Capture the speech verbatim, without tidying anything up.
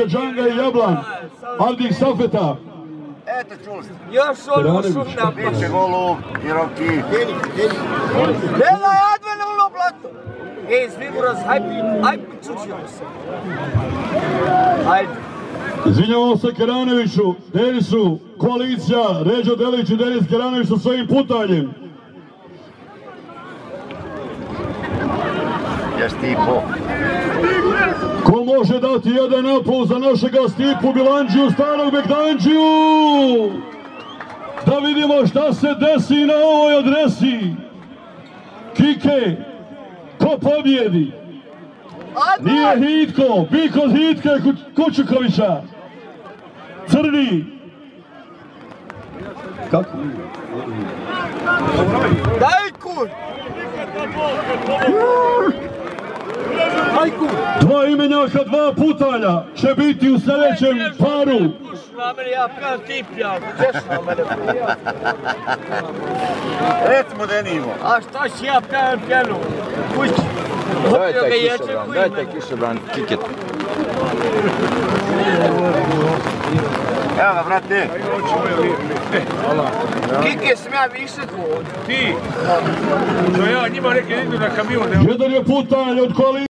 Sanica, Džanga i Jablan, Avdik Safeta. Eto, čuli ste. Još ono šumna. Biće golub i Roki. Gledaj, Advene ono blato. Ej, Zviburaz, hajde, hajde, čučio se. Hajde. Izvinjavamo se Keranoviću, Denisu, koalicija, Ređo Delić i Denis Keranović sa svojim putanjem. Ja Stipo. Ko može dati jedan aplauz za našega Stipu Bilandžiju, starog Bilandžiju? Da vidimo šta se desi na ovoj adresi. Kike, ko pobjedi? Nije Hitko, bi kod Hitka Kučukovića. Crni. Kako? Tajkun! Tajkun! Dva imenjaka, dva putalja će biti u sljedećem paru. Na mene ja pijam, ti pijam. Češ na mene pijam. Recimo da nimo. A šta će ja pijam pjenu? Kući. Daj taj kišobran, daj taj kišobran, kiket. Evo ga, brate. Kike sam ja više tvoj. Ti, što ja njima neke idu na kamion. Jedan je putalj od koalicije.